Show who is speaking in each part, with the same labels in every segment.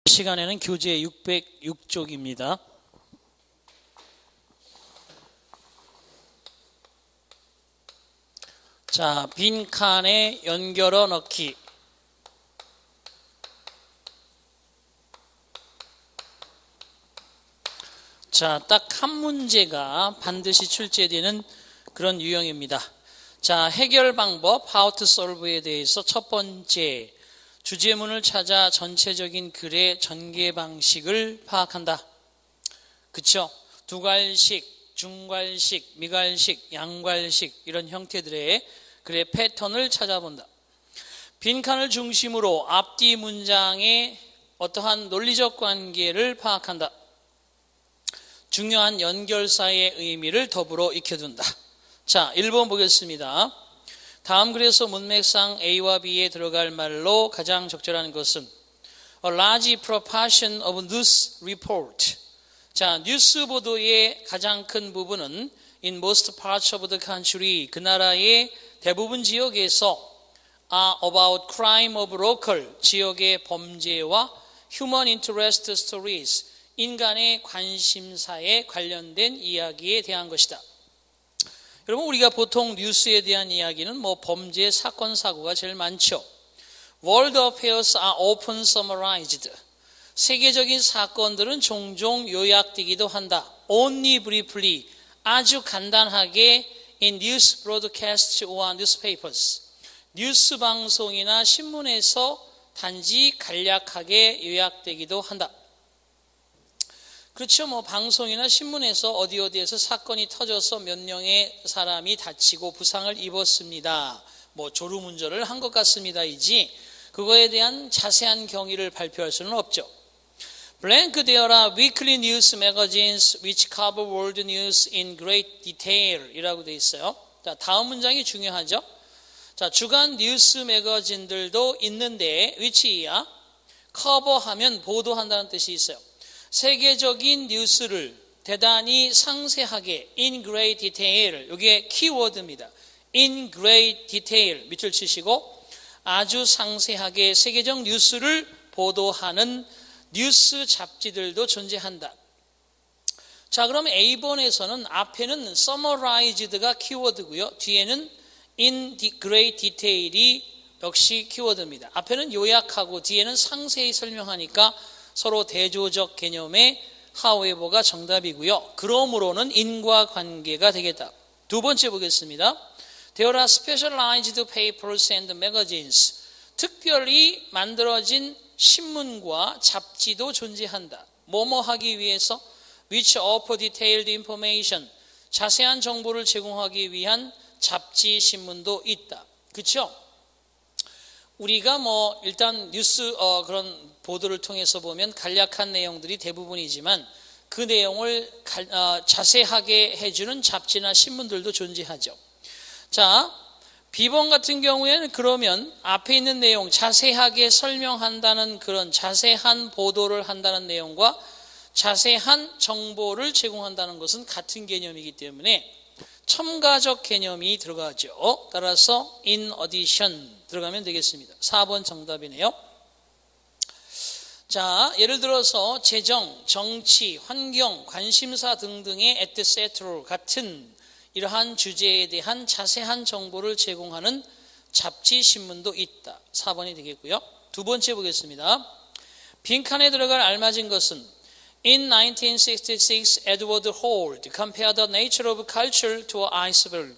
Speaker 1: 시간에는 교재 606쪽입니다. 자, 빈칸에 연결어 넣기. 자, 딱 한 문제가 반드시 출제되는 그런 유형입니다. 자, 해결 방법, how to solve에 대해서 첫 번째, 주제문을 찾아 전체적인 글의 전개 방식을 파악한다. 그쵸? 두괄식, 중괄식, 미괄식, 양괄식 이런 형태들의 글의 패턴을 찾아본다. 빈칸을 중심으로 앞뒤 문장의 어떠한 논리적 관계를 파악한다. 중요한 연결사의 의미를 더불어 익혀둔다. 자, 1번 보겠습니다. 다음 글에서 문맥상 A와 B에 들어갈 말로 가장 적절한 것은 A large proportion of news report. 자, 뉴스 보도의 가장 큰 부분은 In most parts of the country, 그 나라의 대부분 지역에서 are about crime of local, 지역의 범죄와 human interest stories, 인간의 관심사에 관련된 이야기에 대한 것이다. 여러분, 우리가 보통 뉴스에 대한 이야기는 범죄, 사건, 사고가 제일 많죠. World affairs are often summarized. 세계적인 사건들은 종종 요약되기도 한다. Only briefly, 아주 간단하게 in news broadcasts or newspapers. 뉴스 방송이나 신문에서 단지 간략하게 요약되기도 한다. 그렇죠. 방송이나 신문에서 어디에서 사건이 터져서 몇 명의 사람이 다치고 부상을 입었습니다. 졸음운전을 한 것 같습니다이지 그거에 대한 자세한 경위를 발표할 수는 없죠. Blank there are weekly news magazines which cover world news in great detail 이라고 되어 있어요. 자, 다음 문장이 중요하죠. 자, 주간 뉴스 매거진들도 있는데 which야 커버하면 보도한다는 뜻이 있어요. 세계적인 뉴스를 대단히 상세하게 in great detail, 이게 키워드입니다. in great detail 밑줄 치시고 아주 상세하게 세계적 뉴스를 보도하는 뉴스 잡지들도 존재한다. 자, 그럼 A번에서는 앞에는 summarized가 키워드고요. 뒤에는 in great detail이 역시 키워드입니다. 앞에는 요약하고 뒤에는 상세히 설명하니까 서로 대조적 개념의 however가 정답이고요. 그러므로는 인과관계가 되겠다. 두 번째 보겠습니다. There are specialized papers and magazines. 특별히 만들어진 신문과 잡지도 존재한다. 뭐뭐 하기 위해서 which offer detailed information. 자세한 정보를 제공하기 위한 잡지, 신문도 있다. 그렇죠? 우리가 일단 뉴스 그런 보도를 통해서 보면 간략한 내용들이 대부분이지만 그 내용을 자세하게 해주는 잡지나 신문들도 존재하죠. 자, B번 같은 경우에는 그러면 앞에 있는 내용 자세하게 설명한다는 그런 자세한 보도를 한다는 내용과 자세한 정보를 제공한다는 것은 같은 개념이기 때문에 첨가적 개념이 들어가죠. 따라서 in addition 들어가면 되겠습니다. 4번 정답이네요. 자, 예를 들어서 재정, 정치, 환경, 관심사 등등의 etc. 같은 이러한 주제에 대한 자세한 정보를 제공하는 잡지, 신문도 있다. 4번이 되겠고요. 두 번째 보겠습니다. 빈칸에 들어갈 알맞은 것은 In 1966, Edward Hall compared the nature of culture to an iceberg.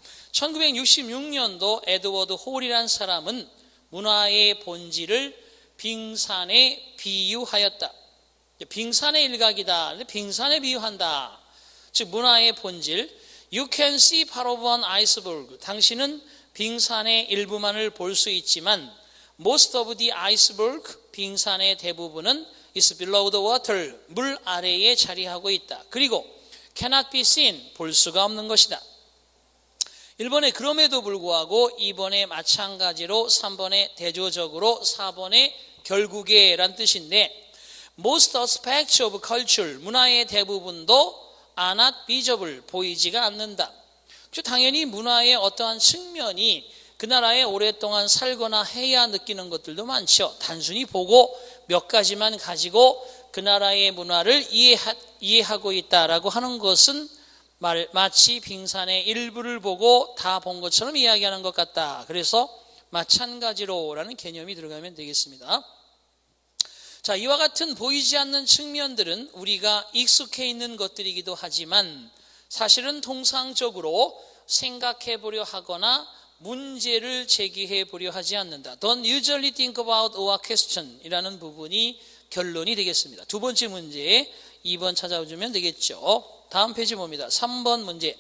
Speaker 1: 1966년도 에드워드 홀이란 사람은 문화의 본질을 빙산에 비유하였다. 빙산의 일각이다. 빙산에 비유한다. 즉 문화의 본질. You can see part of an iceberg. 당신은 빙산의 일부만을 볼 수 있지만 most of the iceberg, 빙산의 대부분은 is below the water, 물 아래에 자리하고 있다. 그리고 cannot be seen, 볼 수가 없는 것이다. 1번에 그럼에도 불구하고 2번에 마찬가지로 3번에 대조적으로 4번에 결국에 란 뜻인데 most aspects of culture, 문화의 대부분도 are not visible, 보이지가 않는다. 당연히 문화의 어떠한 측면이 그 나라에 오랫동안 살거나 해야 느끼는 것들도 많죠. 단순히 보고 몇 가지만 가지고 그 나라의 문화를 이해하고 있다라고 하는 것은 마치 빙산의 일부를 보고 다 본 것처럼 이야기하는 것 같다. 그래서 마찬가지로라는 개념이 들어가면 되겠습니다. 자, 이와 같은 보이지 않는 측면들은 우리가 익숙해 있는 것들이기도 하지만 사실은 통상적으로 생각해 보려 하거나 문제를 제기해 보려 하지 않는다. Don't usually think about or question 이라는 부분이 결론이 되겠습니다. 두 번째 문제 2번 찾아주면 되겠죠. 다음 페이지 봅니다. 3번 문제.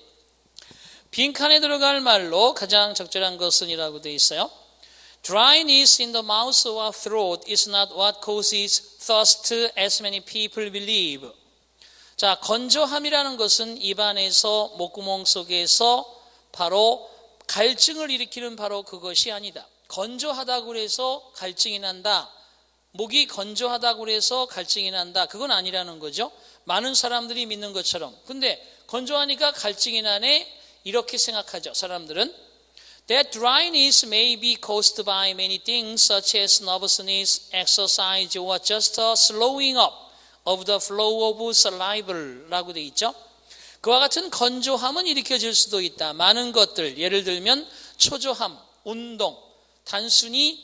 Speaker 1: 빈칸에 들어갈 말로 가장 적절한 것은 이라고 되어 있어요. Dryness in the mouth or throat is not what causes thirst as many people believe. 자, 건조함이라는 것은 입안에서 목구멍 속에서 바로 갈증을 일으키는 바로 그것이 아니다. 건조하다고 해서 갈증이 난다. 목이 건조하다고 해서 갈증이 난다. 그건 아니라는 거죠. 많은 사람들이 믿는 것처럼. 근데 건조하니까 갈증이 나네. 이렇게 생각하죠. 사람들은. That dryness may be caused by many things such as nervousness, exercise, or just a slowing up of the flow of saliva라고 되어 있죠. 그와 같은 건조함은 일으켜질 수도 있다. 많은 것들, 예를 들면 초조함, 운동, 단순히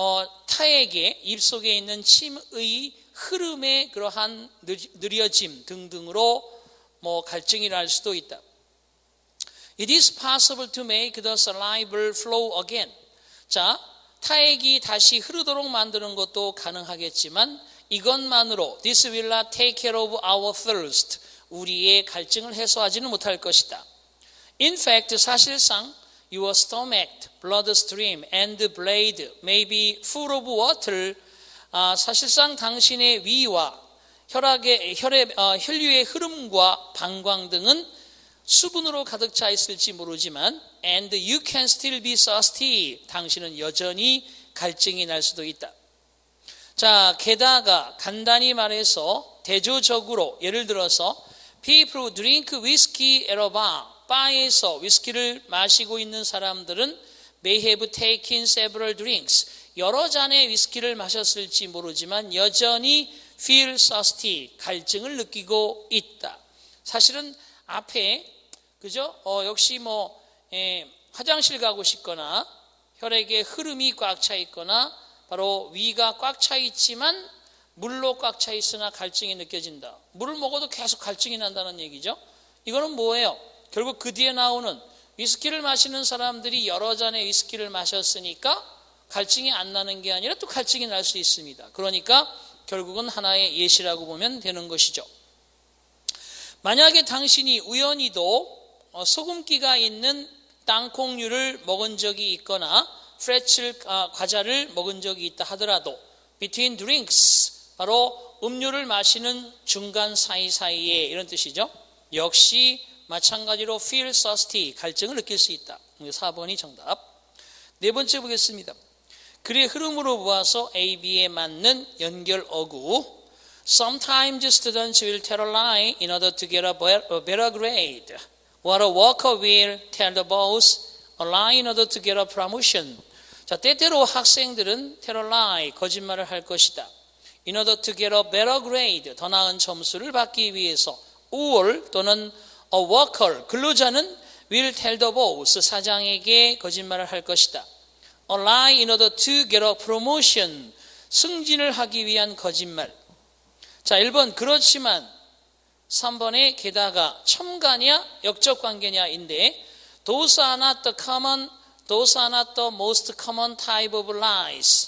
Speaker 1: 타액에 입속에 있는 침의 흐름의 그러한 느려짐 등등으로 갈증이 날 수도 있다. It is possible to make the saliva flow again. 자, 타액이 다시 흐르도록 만드는 것도 가능하겠지만 이것만으로 this will not take care of our thirst. 우리의 갈증을 해소하지는 못할 것이다. In fact, 사실상 your stomach, bloodstream, and blade may be full of water. 사실상 당신의 위와 혈류의 흐름과 방광 등은 수분으로 가득 차 있을지 모르지만 and you can still be thirsty. 당신은 여전히 갈증이 날 수도 있다. 자, 게다가 간단히 말해서 대조적으로 예를 들어서 people who drink whiskey at a bar, 바에서 위스키를 마시고 있는 사람들은 may have taken several drinks. 여러 잔의 위스키를 마셨을지 모르지만 여전히 feel thirsty, 갈증을 느끼고 있다. 사실은 앞에 그죠? 역시 화장실 가고 싶거나 혈액의 흐름이 꽉 차 있거나 바로 위가 꽉 차 있지만 물로 꽉 차 있으나 갈증이 느껴진다. 물을 먹어도 계속 갈증이 난다는 얘기죠. 이거는 뭐예요? 결국 그 뒤에 나오는 위스키를 마시는 사람들이 여러 잔의 위스키를 마셨으니까 갈증이 안 나는 게 아니라 또 갈증이 날 수 있습니다. 그러니까 결국은 하나의 예시라고 보면 되는 것이죠. 만약에 당신이 우연히도 소금기가 있는 땅콩류를 먹은 적이 있거나 프레첼 과자를 먹은 적이 있다 하더라도 between drinks 바로 음료를 마시는 중간 사이사이에 이런 뜻이죠. 역시 마찬가지로 feel thirsty 갈증을 느낄 수 있다. 4번이 정답. 네 번째 보겠습니다. 글의 흐름으로 보아서 A, B에 맞는 연결 어구. Sometimes students will tell a lie in order to get a better grade. Or a worker will tell the boss a lie in order to get a promotion. 자, 때때로 학생들은 tell a lie, 거짓말을 할 것이다. In order to get a better grade, 더 나은 점수를 받기 위해서. or 또는 a worker, 근로자는 will tell the boss, 사장에게 거짓말을 할 것이다. A lie in order to get a promotion, 승진을 하기 위한 거짓말. 자, 1번 그렇지만 3번에 게다가 첨가냐 역적 관계냐인데 those are not the most common type of lies.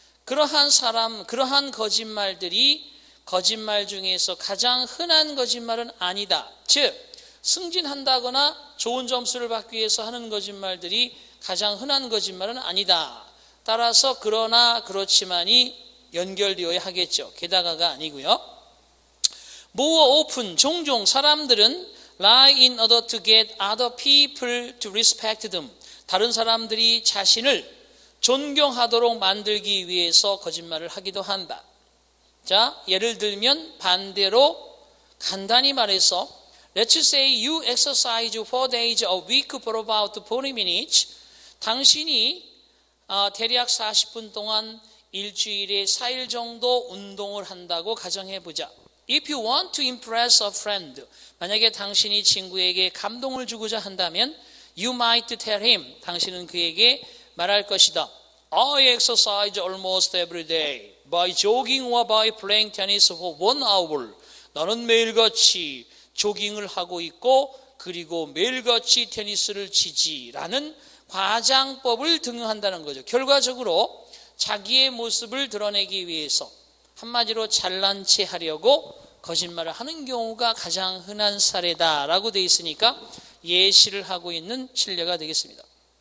Speaker 1: 그러한 거짓말들이 거짓말 중에서 가장 흔한 거짓말은 아니다. 즉 승진한다거나 좋은 점수를 받기 위해서 하는 거짓말들이 가장 흔한 거짓말은 아니다. 따라서 그러나 그렇지만이 연결되어야 하겠죠. 게다가가 아니고요. more often 종종 사람들은 lie in order to get other people to respect them. 다른 사람들이 자신을 존경하도록 만들기 위해서 거짓말을 하기도 한다. 자, 예를 들면 반대로 간단히 말해서 Let's say you exercise 4 days a week for about 40 minutes. 당신이 대략 40분 동안 일주일에 4일 정도 운동을 한다고 가정해보자. If you want to impress a friend, 만약에 당신이 친구에게 감동을 주고자 한다면 You might tell him, 당신은 그에게 말할 것이다. I exercise almost every day by jogging or by playing tennis for 1 hour. 나는 매일같이 조깅을 하고 있고 그리고 매일같이 테니스를 치지라는 과장법을 등용한다는 거죠. 결과적으로 자기의 모습을 드러내기 위해서 한마디로 잘난 체 하려고 거짓말을 하는 경우가 가장 흔한 사례다라고 되어 있으니까 예시를 하고 있는 신뢰가 되겠습니다.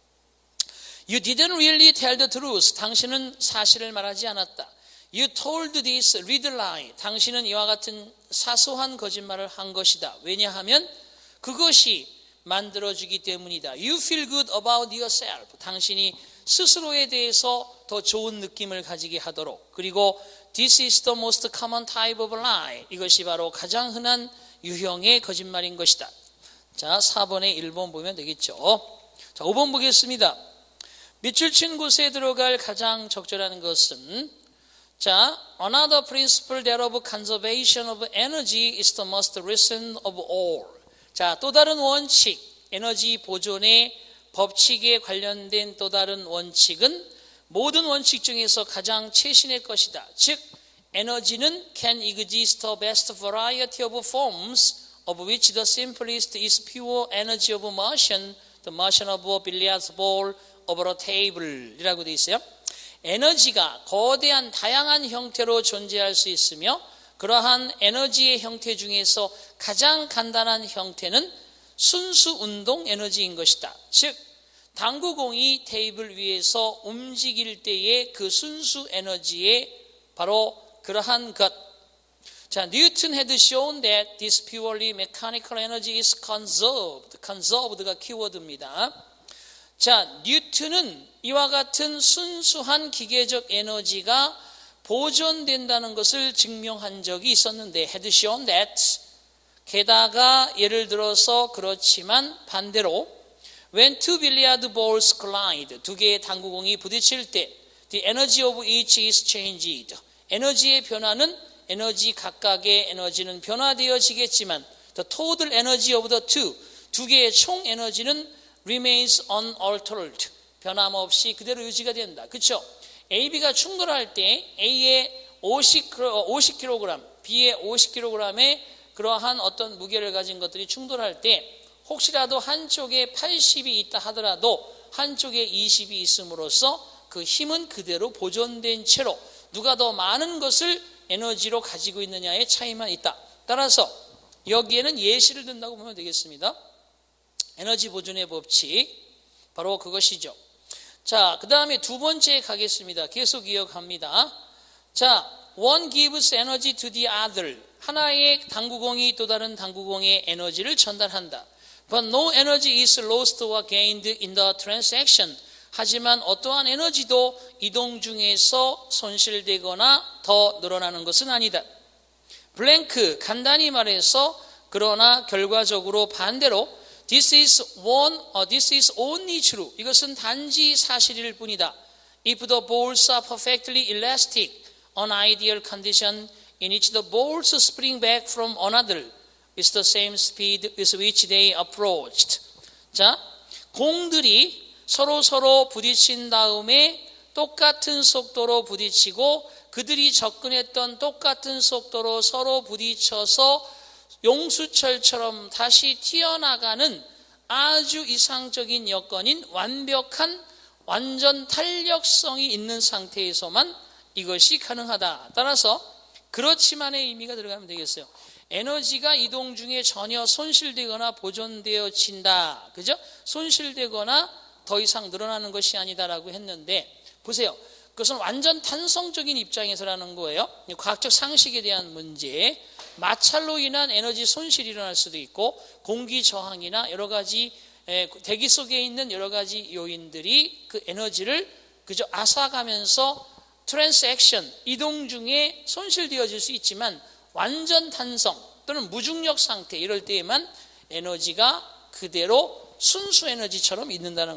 Speaker 1: You didn't really tell the truth. 당신은 사실을 말하지 않았다. You told this little lie. 당신은 이와 같은 사소한 거짓말을 한 것이다. 왜냐하면 그것이 만들어주기 때문이다. You feel good about yourself. 당신이 스스로에 대해서 더 좋은 느낌을 가지게 하도록. 그리고 This is the most common type of lie. 이것이 바로 가장 흔한 유형의 거짓말인 것이다. 자, 4번에 1번 보면 되겠죠. 자, 5번 보겠습니다. 밑줄 친 곳에 들어갈 가장 적절한 것은 자, another principle that of conservation of energy is the most recent of all. 자, 또 다른 원칙, 에너지 보존의 법칙에 관련된 또 다른 원칙은 모든 원칙 중에서 가장 최신의 것이다. 즉, 에너지는 can exist the best variety of forms of which the simplest is pure energy of motion, the motion of a billiard ball over a table 이라고 되어 있어요. 에너지가 거대한 다양한 형태로 존재할 수 있으며 그러한 에너지의 형태 중에서 가장 간단한 형태는 순수 운동 에너지인 것이다. 즉, 당구공이 테이블 위에서 움직일 때의 그 순수 에너지의 바로 그러한 것. 자, Newton had shown that this purely mechanical energy is conserved. conserved가 키워드입니다. 자, 뉴턴은 이와 같은 순수한 기계적 에너지가 보존된다는 것을 증명한 적이 있었는데 had shown that 게다가 예를 들어서 그렇지만 반대로 when two billiard balls collide 두 개의 당구공이 부딪힐 때 the energy of each is changed 에너지의 변화는 에너지 각각의 에너지는 변화되어지겠지만 the total energy of the 두 개의 총 에너지는 remains unaltered 변함없이 그대로 유지가 된다. 그렇죠? A, B가 충돌할 때 A의 50kg, B의 50kg의 그러한 어떤 무게를 가진 것들이 충돌할 때 혹시라도 한쪽에 80이 있다 하더라도 한쪽에 20이 있음으로써 그 힘은 그대로 보존된 채로 누가 더 많은 것을 에너지로 가지고 있느냐의 차이만 있다. 따라서 여기에는 예시를 든다고 보면 되겠습니다. 에너지 보존의 법칙 바로 그것이죠. 자, 그 다음에 두 번째 가겠습니다. 계속 이어갑니다. 자, one gives energy to the other. 하나의 당구공이 또 다른 당구공에 에너지를 전달한다. But no energy is lost or gained in the transaction. 하지만 어떠한 에너지도 이동 중에서 손실되거나 더 늘어나는 것은 아니다. 블랭크, 간단히 말해서 그러나 결과적으로 반대로 This is only true. 이것은 단지 사실일 뿐이다. If the balls are perfectly elastic, an ideal condition in which the balls spring back from another is the same speed with which they approached. 자, 공들이 서로 부딪힌 다음에 똑같은 속도로 부딪히고 그들이 접근했던 똑같은 속도로 서로 부딪혀서 용수철처럼 다시 튀어나가는 아주 이상적인 여건인 완벽한 완전 탄력성이 있는 상태에서만 이것이 가능하다. 따라서 그렇지만의 의미가 들어가면 되겠어요. 에너지가 이동 중에 전혀 손실되거나 보존되어진다. 그죠? 손실되거나 더 이상 늘어나는 것이 아니다라고 했는데 보세요. 그것은 완전 탄성적인 입장에서라는 거예요. 과학적 상식에 대한 문제. 마찰로 인한 에너지 손실이 일어날 수도 있고 공기 저항이나 여러 가지 대기 속에 있는 여러 가지 요인들이 그 에너지를 그저 앗아가면서 트랜스액션 이동 중에 손실되어질 수 있지만 완전 탄성 또는 무중력 상태 이럴 때에만 에너지가 그대로 순수 에너지처럼 있는다는 거죠.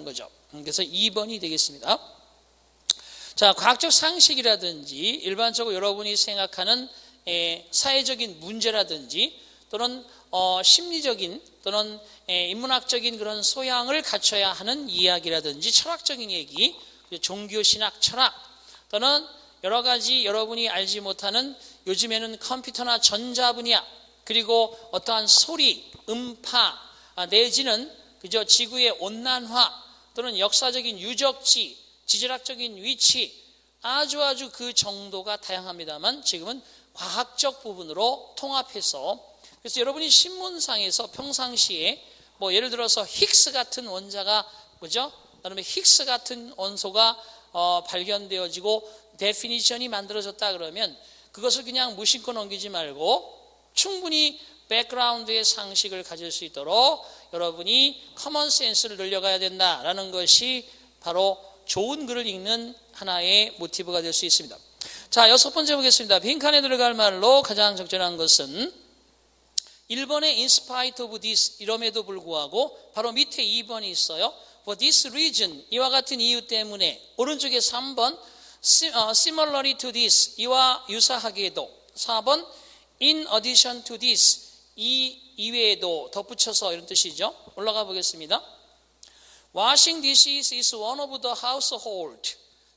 Speaker 1: 그래서 2번이 되겠습니다. 자, 과학적 상식이라든지 일반적으로 여러분이 생각하는 사회적인 문제라든지 또는 심리적인 또는 인문학적인 그런 소양을 갖춰야 하는 이야기라든지 철학적인 얘기, 종교, 신학, 철학 또는 여러 가지 여러분이 알지 못하는 요즘에는 컴퓨터나 전자 분야 그리고 어떠한 소리, 음파 내지는 그저 지구의 온난화 또는 역사적인 유적지, 지질학적인 위치 아주 그 정도가 다양합니다만 지금은 과학적 부분으로 통합해서 그래서 여러분이 신문상에서 평상시에 뭐 예를 들어서 힉스 같은 원자가 뭐죠? 그다음에 힉스 같은 원소가 발견되어지고 데피니션이 만들어졌다 그러면 그것을 그냥 무심코 넘기지 말고 충분히 백그라운드의 상식을 가질 수 있도록 여러분이 커먼 센스를 늘려가야 된다라는 것이 바로 좋은 글을 읽는 하나의 모티브가 될 수 있습니다. 자, 6번째 보겠습니다. 빈칸에 들어갈 말로 가장 적절한 것은 1번의 in spite of this 이럼에도 불구하고 바로 밑에 2번이 있어요. For this reason 이와 같은 이유 때문에 오른쪽에 3번 similarly to this 이와 유사하게도 4번 in addition to this 이 이외에도 덧붙여서 이런 뜻이죠. 올라가 보겠습니다. Washing dishes is one of the household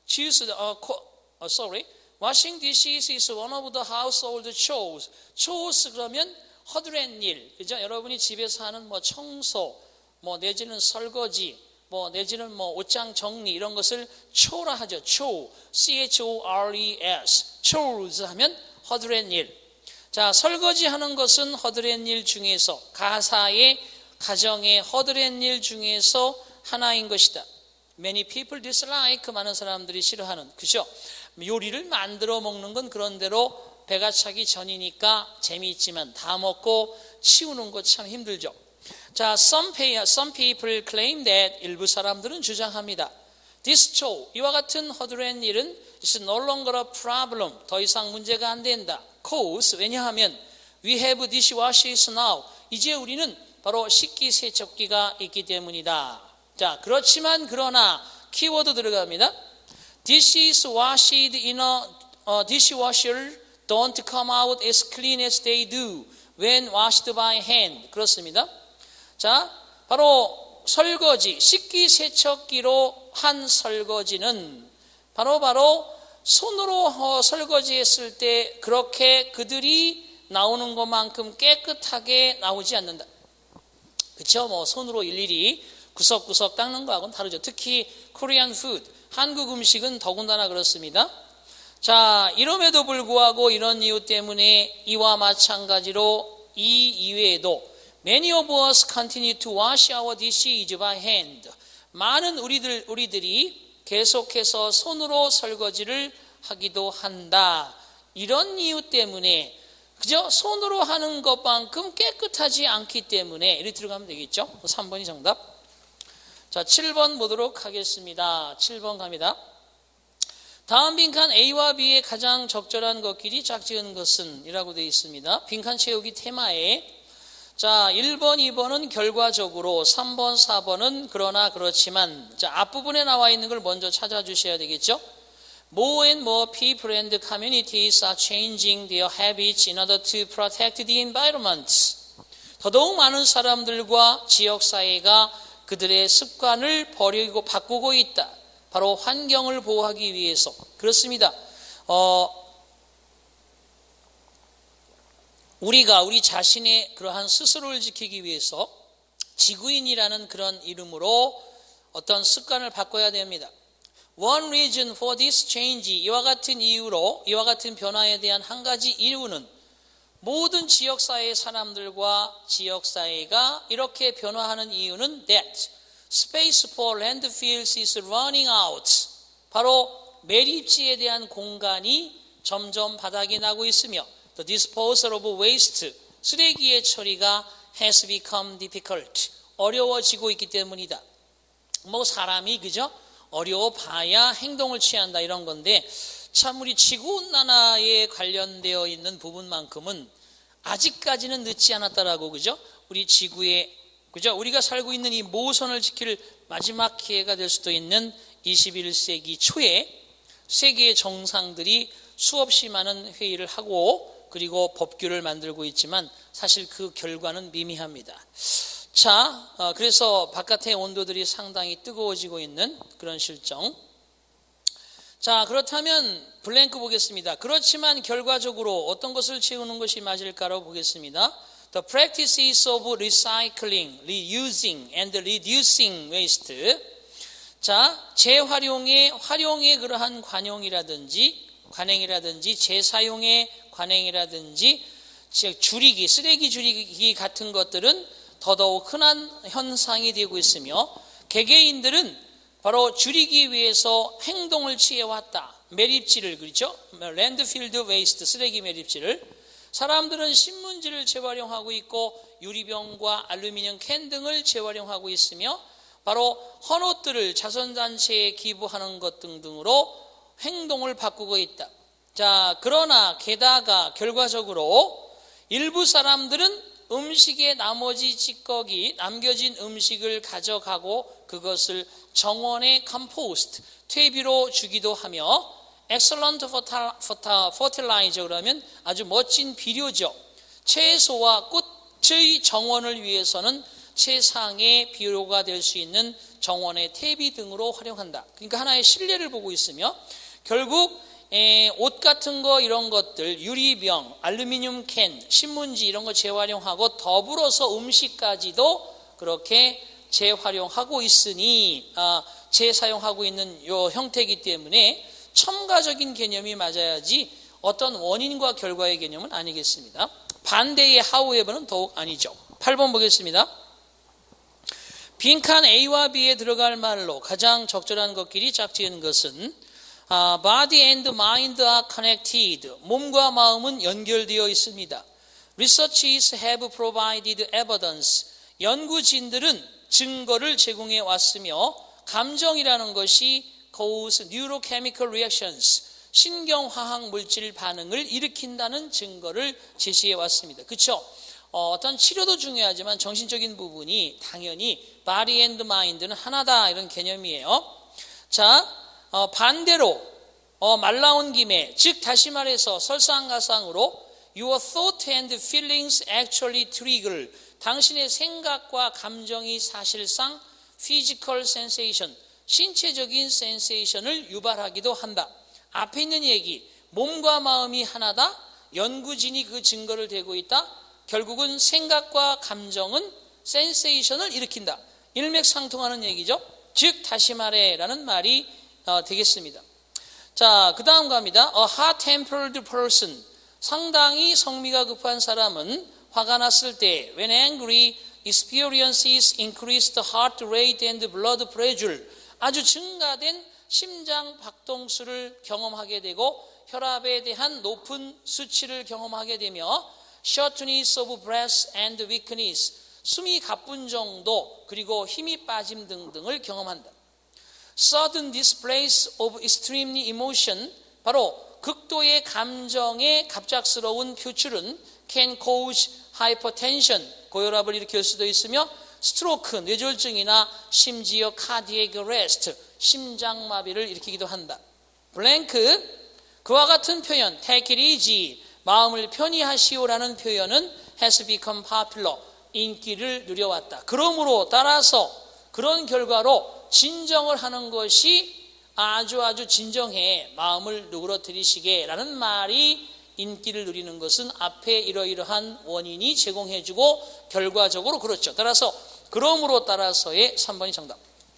Speaker 1: Washing dishes is one of the household chores. chores 그러면 허드렛 일, 그죠? 여러분이 집에서 하는 뭐 청소, 뭐 내지는 설거지, 뭐 내지는 뭐 옷장 정리 이런 것을 chore라 하죠. chore, chores, chores 하면 허드렛 일. 자, 설거지 하는 것은 허드렛 일 중에서 가사의 가정의 허드렛 일 중에서 하나인 것이다. Many people dislike 많은 사람들이 싫어하는 그죠? 요리를 만들어 먹는 건 그런대로 배가 차기 전이니까 재미있지만 다 먹고 치우는 거 참 힘들죠. 자, some people claim that 일부 사람들은 주장합니다. This chore 이와 같은 허드렛 일은 is no longer a problem 더 이상 문제가 안 된다. Cause 왜냐하면 we have dishwashers now 이제 우리는 바로 식기세척기가 있기 때문이다. 자, 그렇지만 그러나 키워드 들어갑니다. Dishes washed in a dishwasher don't come out as clean as they do when washed by hand. 그렇습니다. 자, 바로 설거지, 식기세척기로 한 설거지는 바로 손으로 설거지했을 때 그렇게 그들이 나오는 것만큼 깨끗하게 나오지 않는다. 그렇죠? 뭐 손으로 일일이 구석구석 닦는 거하고는 다르죠. 특히 코리안 푸드, 한국 음식은 더군다나 그렇습니다. 자, 이럼에도 불구하고 이런 이유 때문에 이와 마찬가지로 이 이외에도 Many of us continue to wash our dishes by hand. 많은 우리들이 계속해서 손으로 설거지를 하기도 한다. 이런 이유 때문에 그저 손으로 하는 것만큼 깨끗하지 않기 때문에 이렇게 들어가면 되겠죠. 3번이 정답. 자, 7번 보도록 하겠습니다. 7번 갑니다. 다음 빈칸 A와 B의 가장 적절한 것끼리 짝지은 것은 이라고 되어 있습니다. 빈칸 채우기 테마에 자, 1번, 2번은 결과적으로 3번, 4번은 그러나 그렇지만 자, 앞부분에 나와 있는 걸 먼저 찾아주셔야 되겠죠. More and more people and communities are changing their habits in order to protect the environment. 더더욱 많은 사람들과 지역사회가 그들의 습관을 바꾸고 있다. 바로 환경을 보호하기 위해서. 그렇습니다. 우리가 우리 자신의 그러한 스스로를 지키기 위해서 지구인이라는 그런 이름으로 어떤 습관을 바꿔야 됩니다. One reason for this change, 이와 같은 이유로, 이와 같은 변화에 대한 한 가지 이유는 모든 지역사회의 사람들과 지역사회가 이렇게 변화하는 이유는 that space for landfills is running out. 바로 매립지에 대한 공간이 점점 바닥이 나고 있으며 the disposal of waste, 쓰레기의 처리가 has become difficult. 어려워지고 있기 때문이다. 뭐 사람이 그죠? 어려워 봐야 행동을 취한다 이런 건데 참 우리 지구온난화에 관련되어 있는 부분만큼은 아직까지는 늦지 않았다라고 그죠? 우리 지구에 그죠? 우리가 살고 있는 이 모선을 지킬 마지막 기회가 될 수도 있는 21세기 초에 세계 정상들이 수없이 많은 회의를 하고 그리고 법규를 만들고 있지만 사실 그 결과는 미미합니다. 자, 그래서 바깥의 온도들이 상당히 뜨거워지고 있는 그런 실정. 자, 그렇다면 블랭크 보겠습니다. 그렇지만 결과적으로 어떤 것을 채우는 것이 맞을까로 보겠습니다. The practices of recycling, reusing and reducing waste. 자, 활용의 그러한 관행이라든지 재사용의 관행이라든지 줄이기, 쓰레기 줄이기 같은 것들은 더더욱 흔한 현상이 되고 있으며 개개인들은 바로 줄이기 위해서 행동을 취해왔다. 매립지를, 그렇죠? 랜드필드 웨이스트, 쓰레기 매립지를. 사람들은 신문지를 재활용하고 있고 유리병과 알루미늄 캔 등을 재활용하고 있으며 바로 헌옷들을 자선단체에 기부하는 것 등으로 행동을 바꾸고 있다. 자, 그러나 게다가 결과적으로 일부 사람들은 음식의 나머지 찌꺼기, 남겨진 음식을 가져가고 그것을 정원의 컴포스트, 퇴비로 주기도 하며 excellent fertilizer, 그러면 아주 멋진 비료죠. 채소와 꽃의 정원을 위해서는 최상의 비료가 될 수 있는 정원의 퇴비 등으로 활용한다. 그러니까 하나의 신뢰를 보고 있으며 결국 옷 같은 거 이런 것들, 유리병, 알루미늄 캔, 신문지 이런 거 재활용하고 더불어서 음식까지도 그렇게 재활용하고 있으니 재사용하고 있는 요 형태이기 때문에 첨가적인 개념이 맞아야지 어떤 원인과 결과의 개념은 아니겠습니다. 반대의 however는 더욱 아니죠. 8번 보겠습니다. 빈칸 A와 B에 들어갈 말로 가장 적절한 것끼리 짝지은 것은 body and mind are connected. 몸과 마음은 연결되어 있습니다. Researchers have provided evidence. 연구진들은 증거를 제공해 왔으며 감정이라는 것이 cause neurochemical reactions. 신경화학 물질 반응을 일으킨다는 증거를 제시해 왔습니다. 그렇죠? 어떤 치료도 중요하지만 정신적인 부분이 당연히 body and mind는 하나다 이런 개념이에요. 자, 반대로 말 나온 김에 즉 다시 말해서 설상가상으로 your thought and feelings actually trigger 당신의 생각과 감정이 사실상 physical sensation 신체적인 센세이션을 유발하기도 한다. 앞에 있는 얘기 몸과 마음이 하나다. 연구진이 그 증거를 대고 있다. 결국은 생각과 감정은 센세이션을 일으킨다. 일맥상통하는 얘기죠. 즉 다시 말해 라는 말이 되겠습니다. 자, 그 다음 갑니다. A hot-tempered person 상당히 성미가 급한 사람은 화가 났을 때 when angry experiences increased heart rate and blood pressure 아주 증가된 심장 박동수를 경험하게 되고 혈압에 대한 높은 수치를 경험하게 되며 shortness of breath and weakness 숨이 가쁜 정도 그리고 힘이 빠짐 등등을 경험한다. Sudden displays of extreme emotion 바로 극도의 감정의 갑작스러운 표출은 can cause hypertension 고혈압을 일으킬 수도 있으며 스트로크 뇌졸중이나 심지어 cardiac arrest 심장마비를 일으키기도 한다. 블랭크 그와 같은 표현 take it easy 마음을 편히 하시오라는 표현은 has become popular 인기를 누려왔다. 그러므로 따라서 그런 결과로 진정을 하는 것이 아주 진정해 마음을 누그러뜨리시게 라는 말이 인기를 누리는 것은 앞에 이러이러한 원인이 제공해주고 결과적으로 그렇죠. 따라서 그러므로 따라서의 3번이 정답.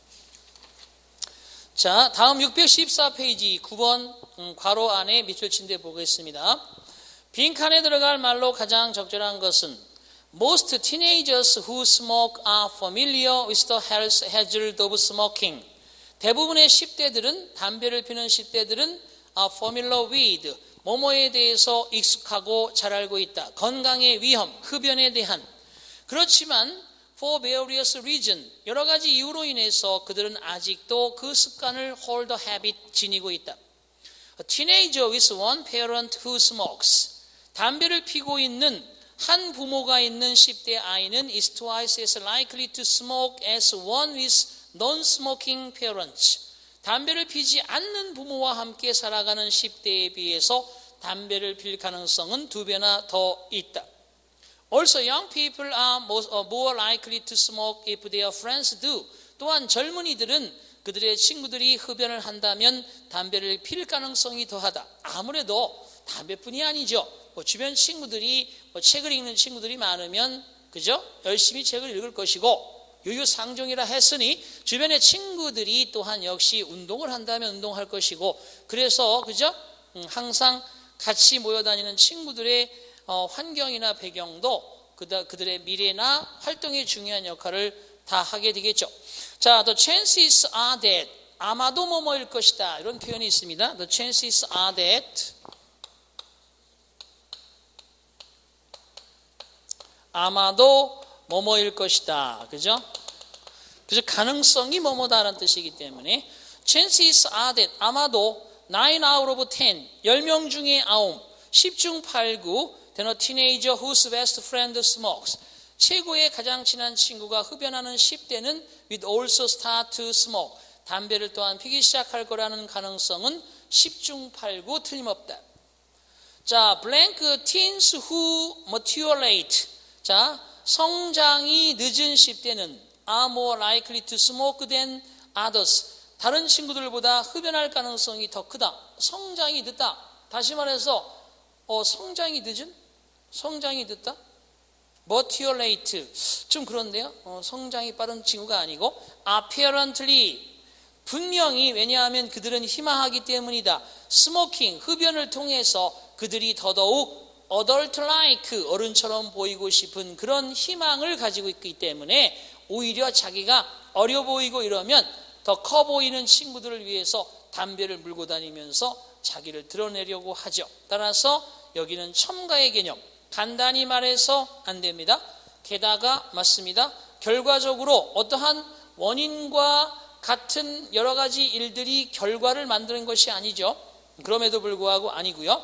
Speaker 1: 자, 다음 614페이지 9번 괄호 안에 밑줄 친 데 보겠습니다. 빈칸에 들어갈 말로 가장 적절한 것은 Most teenagers who smoke are familiar with the health hazard of smoking. 대부분의 10대들은 담배를 피는 10대들은 are familiar with 뭐뭐에 대해서 익숙하고 잘 알고 있다. 건강의 위험, 흡연에 대한. 그렇지만 for various reasons 여러 가지 이유로 인해서 그들은 아직도 그 습관을 hold the habit 지니고 있다. A teenager with one parent who smokes. 담배를 피고 있는 한 부모가 있는 10대 아이는 is twice as likely to smoke as one with non-smoking parents. 담배를 피지 않는 부모와 함께 살아가는 10대에 비해서 담배를 필 가능성은 2배나 더 있다. Also, young people are more likely to smoke if their friends do. 또한 젊은이들은 그들의 친구들이 흡연을 한다면 담배를 필 가능성이 더하다. 아무래도 담배뿐이 아니죠. 주변 친구들이 책을 읽는 친구들이 많으면 그죠? 열심히 책을 읽을 것이고 유유상종이라 했으니 주변의 친구들이 또한 역시 운동을 한다면 운동할 것이고 그래서 그죠? 항상 같이 모여다니는 친구들의 환경이나 배경도 그들의 미래나 활동에 중요한 역할을 다 하게 되겠죠. 자, the chances are that 아마도 뭐뭐일 것이다 이런 표현이 있습니다. The chances are that 아마도 뭐뭐일 것이다. 그죠? 그래서 가능성이 뭐뭐다라는 뜻이기 때문에 chances are that 아마도 9 out of 10, 10명 중에 9, 10중 8구 then a teenager whose best friend smokes. 최고의 가장 친한 친구가 흡연하는 10대는 will also start to smoke. 담배를 또한 피기 시작할 거라는 가능성은 10중 8구 틀림없다. 자, blank teens who mature late. 자, 성장이 늦은 10대는 are more likely to smoke than others. 다른 친구들보다 흡연할 가능성이 더 크다. 성장이 늦다. 다시 말해서 성장이 늦은? 성장이 늦다? mature late. 좀 그런데요. 성장이 빠른 친구가 아니고 apparently. 분명히 왜냐하면 그들은 희망하기 때문이다. smoking, 흡연을 통해서 그들이 더더욱 adult-like, 어른처럼 보이고 싶은 그런 희망을 가지고 있기 때문에 오히려 자기가 어려 보이고 이러면 더 커 보이는 친구들을 위해서 담배를 물고 다니면서 자기를 드러내려고 하죠. 따라서 여기는 첨가의 개념. 간단히 말해서 안 됩니다. 게다가 맞습니다. 결과적으로 어떠한 원인과 같은 여러 가지 일들이 결과를 만드는 것이 아니죠. 그럼에도 불구하고 아니고요.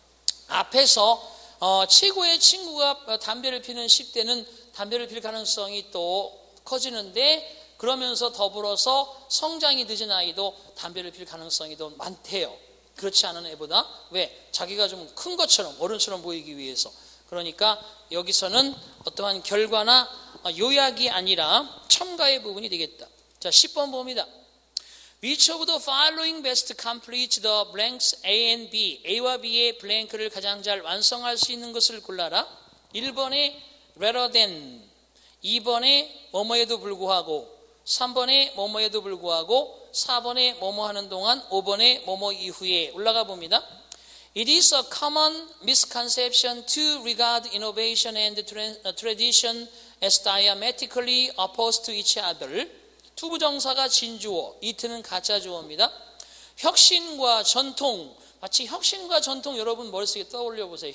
Speaker 1: 앞에서 최고의 친구가 담배를 피는 10대는 담배를 필 가능성이 또 커지는데 그러면서 더불어서 성장이 늦은 아이도 담배를 필 가능성이 더 많대요. 그렇지 않은 애보다. 왜? 자기가 좀 큰 것처럼 어른처럼 보이기 위해서. 그러니까 여기서는 어떠한 결과나 요약이 아니라 첨가의 부분이 되겠다. 자, 10번 봅니다. Which of the following best completes the blanks A and B? A와 B의 블랭크를 가장 잘 완성할 수 있는 것을 골라라. 1번에 rather than, 2번에 뭐뭐에도 불구하고, 3번에 뭐뭐에도 불구하고, 4번에 뭐뭐 하는 동안, 5번에 뭐뭐 이후에 올라가 봅니다. It is a common misconception to regard innovation and tradition as diametrically opposed to each other. 투부정사가 진주어, 이트는 가짜주어입니다. 혁신과 전통, 마치 혁신과 전통 여러분 머릿속에 떠올려 보세요.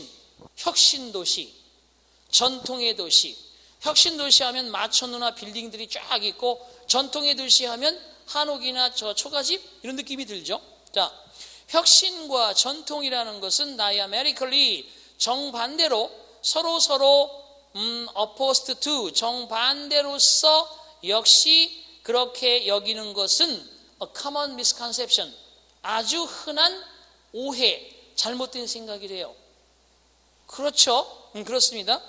Speaker 1: 혁신도시, 전통의 도시. 혁신도시 하면 마천루나 빌딩들이 쫙 있고 전통의 도시 하면 한옥이나 초가집 이런 느낌이 들죠. 자, 혁신과 전통이라는 것은 diametrically 정반대로 서로 opposed to 정반대로서 역시 그렇게 여기는 것은 a common misconception, 아주 흔한 오해, 잘못된 생각이래요. 그렇죠? 그렇습니다.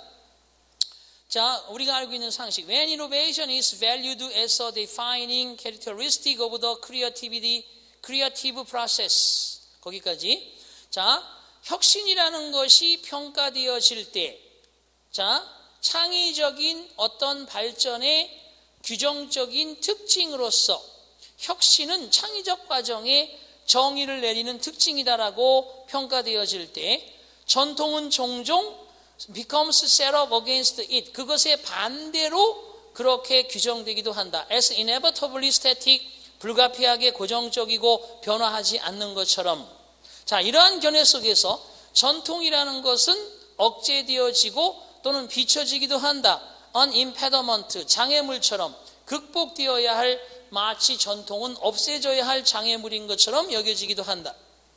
Speaker 1: 자, 우리가 알고 있는 상식. When innovation is valued as a defining characteristic of the creative process. 거기까지. 자, 혁신이라는 것이 평가되어질 때, 자, 창의적인 어떤 발전의 규정적인 특징으로서 혁신은 창의적 과정에 정의를 내리는 특징이다라고 평가되어질 때 전통은 종종 becomes set up against it. 그것의 반대로 그렇게 규정되기도 한다. As inevitably static, 불가피하게 고정적이고 변화하지 않는 것처럼. 자, 이러한 견해 속에서 전통이라는 것은 억제되어지고 또는 비춰지기도 한다. An impediment, 장애물처럼 극복되어야 할 마치 전통은 없애져야 할 장애물인 것처럼 여겨지기도 한다.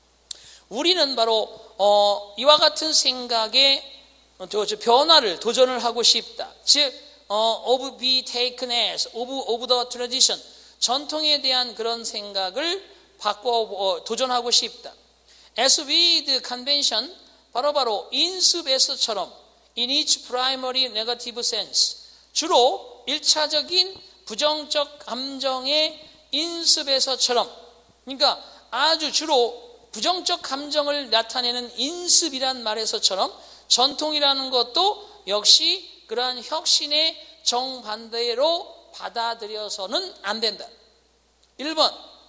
Speaker 1: 우리는 바로 이와 같은 생각에 변화를 도전을 하고 싶다. 즉 of be taken as of the tradition. 전통에 대한 그런 생각을 도전하고 싶다. As with convention, 바로 인습에서처럼 in each primary negative sense. 주로 1차적인 부정적 감정의 인습에서처럼, 그러니까 아주 주로 부정적 감정을 나타내는 인습이란 말에서처럼 전통이라는 것도 역시 그러한 혁신의 정반대로 받아들여서는 안 된다. 1번.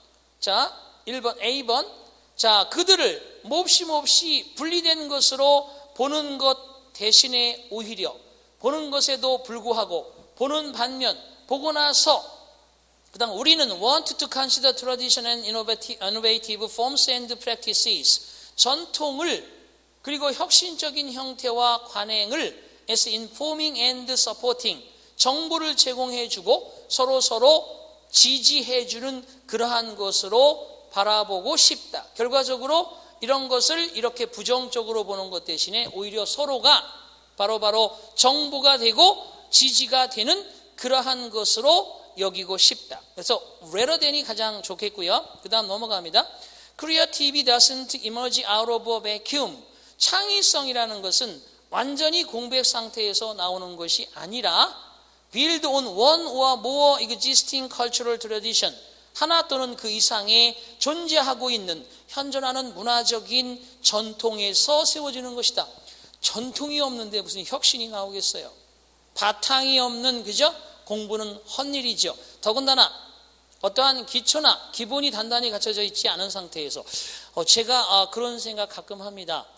Speaker 1: A번. 그들을 몹시 분리된 것으로 보는 것 대신에 오히려 보는 것에도 불구하고 보는 반면 보고 나서 그다음 우리는 want to consider tradition and innovative forms and practices. 전통을 그리고 혁신적인 형태와 관행을 as informing and supporting. 정보를 제공해주고 서로 지지해주는 그러한 것으로 바라보고 싶다. 결과적으로 이런 것을 이렇게 부정적으로 보는 것 대신에 오히려 서로가 바로 정보가 되고 지지가 되는 그러한 것으로 여기고 싶다. 그래서 rather than이 가장 좋겠고요. 그 다음 넘어갑니다. Creativity doesn't emerge out of a vacuum. 창의성이라는 것은 완전히 공백 상태에서 나오는 것이 아니라 build on one or more existing cultural tradition. 하나 또는 그 이상의 존재하고 있는 현존하는 문화적인 전통에서 세워지는 것이다. 전통이 없는데 무슨 혁신이 나오겠어요? 바탕이 없는 그죠? 공부는 헛일이죠. 더군다나 어떠한 기초나 기본이 단단히 갖춰져 있지 않은 상태에서 제가 그런 생각 가끔 합니다.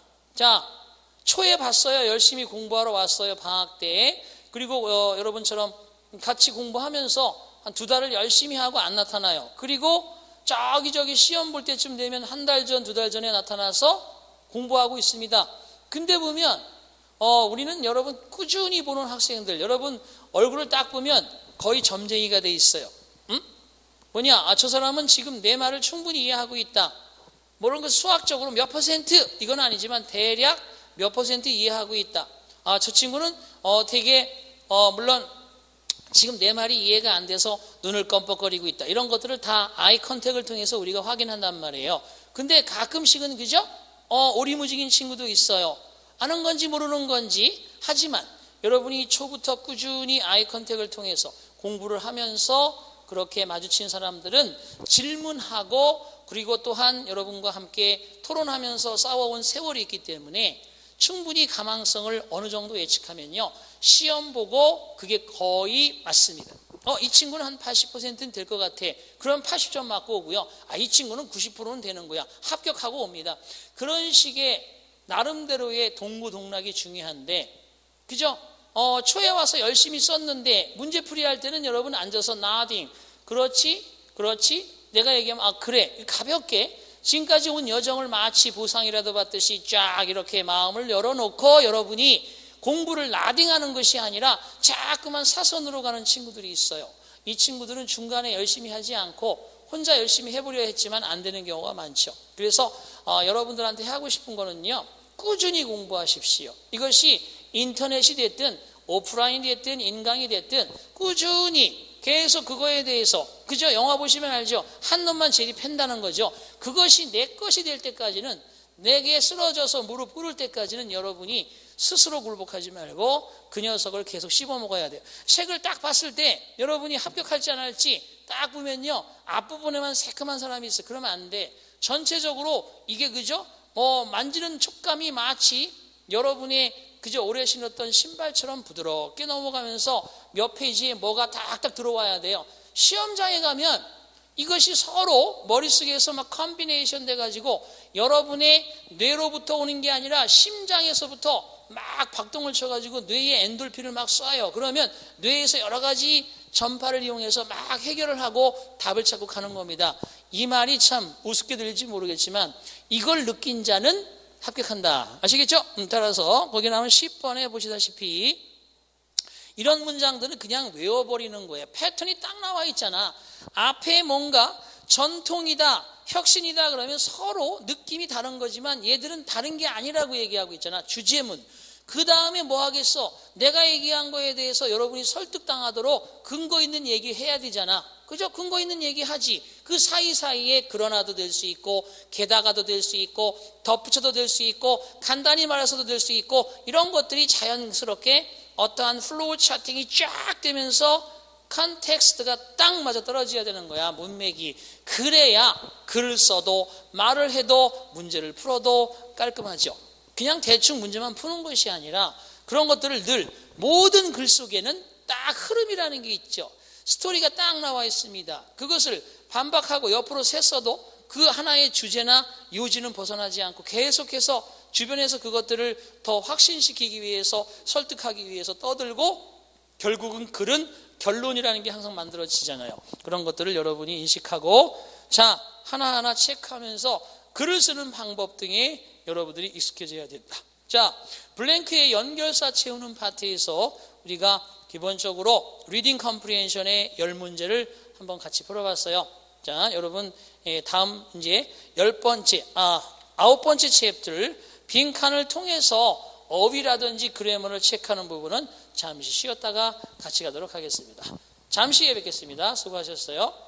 Speaker 1: 초에 봤어요. 열심히 공부하러 왔어요. 방학 때. 그리고 여러분처럼 같이 공부하면서 한 2달을 열심히 하고 안 나타나요. 그리고 저기 시험 볼 때쯤 되면 1달 전, 2달 전에 나타나서 공부하고 있습니다. 근데 보면 우리는 여러분 꾸준히 보는 학생들, 여러분 얼굴을 딱 보면 거의 점쟁이가 돼 있어요. 저 사람은 지금 내 말을 충분히 이해하고 있다. 모르는 것 수학적으로 몇 퍼센트 이건 아니지만 대략 몇 퍼센트 이해하고 있다. 저 친구는 되게 물론 지금 내 말이 이해가 안 돼서 눈을 껌뻑거리고 있다. 이런 것들을 다 아이 컨택을 통해서 우리가 확인한단 말이에요. 근데 가끔씩은 그죠? 오리무중인 친구도 있어요. 아는 건지 모르는 건지 하지만 여러분이 초부터 꾸준히 아이 컨택을 통해서 공부를 하면서 그렇게 마주친 사람들은 질문하고 그리고 또한 여러분과 함께 토론하면서 싸워온 세월이 있기 때문에 충분히 가망성을 어느 정도 예측하면요. 시험 보고 그게 거의 맞습니다. 이 친구는 한 80%는 될 것 같아. 그럼 80점 맞고 오고요. 이 친구는 90%는 되는 거야. 합격하고 옵니다. 그런 식의 나름대로의 동고동락이 중요한데 그죠? 초에 와서 열심히 썼는데 문제풀이 할 때는 여러분 앉아서 nodding. 그렇지. 내가 얘기하면 그래. 가볍게 지금까지 온 여정을 마치 보상이라도 받듯이 쫙 이렇게 마음을 열어놓고 여러분이 공부를 나딩하는 것이 아니라 자꾸만 사선으로 가는 친구들이 있어요. 이 친구들은 중간에 열심히 하지 않고 혼자 열심히 해보려 했지만 안 되는 경우가 많죠. 그래서 여러분들한테 하고 싶은 거는요. 꾸준히 공부하십시오. 이것이 인터넷이 됐든 오프라인이 됐든 인강이 됐든 꾸준히 계속 그거에 대해서 그죠? 영화 보시면 알죠? 한 놈만 재입한다는 거죠. 그것이 내 것이 될 때까지는 내게 쓰러져서 무릎 꿇을 때까지는 여러분이 스스로 굴복하지 말고 그 녀석을 계속 씹어 먹어야 돼요. 책을 딱 봤을 때 여러분이 합격할지 안 할지 딱 보면요. 앞부분에만 새콤한 사람이 있어요. 그러면 안 돼. 전체적으로 이게 그죠? 만지는 촉감이 마치 여러분의 그저 오래 신었던 신발처럼 부드럽게 넘어가면서 몇 페이지에 뭐가 딱딱 들어와야 돼요. 시험장에 가면 이것이 서로 머릿속에서 막 컴비네이션 돼가지고 여러분의 뇌로부터 오는 게 아니라 심장에서부터 막 박동을 쳐가지고 뇌에 엔돌핀을 막 쏴요. 그러면 뇌에서 여러 가지 전파를 이용해서 막 해결을 하고 답을 찾고 가는 겁니다. 이 말이 참 우습게 들릴지 모르겠지만 이걸 느낀 자는 합격한다. 아시겠죠? 따라서 거기 나오는 10번에 보시다시피 이런 문장들은 그냥 외워버리는 거예요. 패턴이 딱 나와 있잖아. 앞에 뭔가 전통이다, 혁신이다 그러면 서로 느낌이 다른 거지만 얘들은 다른 게 아니라고 얘기하고 있잖아. 주제문. 그 다음에 뭐 하겠어? 내가 얘기한 거에 대해서 여러분이 설득당하도록 근거 있는 얘기 해야 되잖아. 그죠? 근거 있는 얘기 하지. 그 사이사이에 그러나도 될 수 있고, 게다가도 될 수 있고, 덧붙여도 될 수 있고, 간단히 말해서도 될 수 있고, 이런 것들이 자연스럽게 어떠한 플로우 차팅이 쫙 되면서 컨텍스트가 딱 맞아 떨어져야 되는 거야. 문맥이. 그래야 글을 써도 말을 해도 문제를 풀어도 깔끔하죠. 그냥 대충 문제만 푸는 것이 아니라 그런 것들을 늘 모든 글 속에는 딱 흐름이라는 게 있죠. 스토리가 딱 나와 있습니다. 그것을 반박하고 옆으로 샜어도 그 하나의 주제나 요지는 벗어나지 않고 계속해서 주변에서 그것들을 더 확신시키기 위해서 설득하기 위해서 떠들고 결국은 글은 결론이라는 게 항상 만들어지잖아요. 그런 것들을 여러분이 인식하고 자 하나하나 체크하면서 글을 쓰는 방법 등에 여러분들이 익숙해져야 된다. 자 블랭크의 연결사 채우는 파트에서 우리가 기본적으로 리딩 컴프리hension의 10문제를 한번 같이 풀어봤어요. 자 여러분 다음 이제 9번째 챕터를 빈칸을 통해서 어휘라든지 그래머를 체크하는 부분은 잠시 쉬었다가 같이 가도록 하겠습니다. 잠시 후에 뵙겠습니다. 수고하셨어요.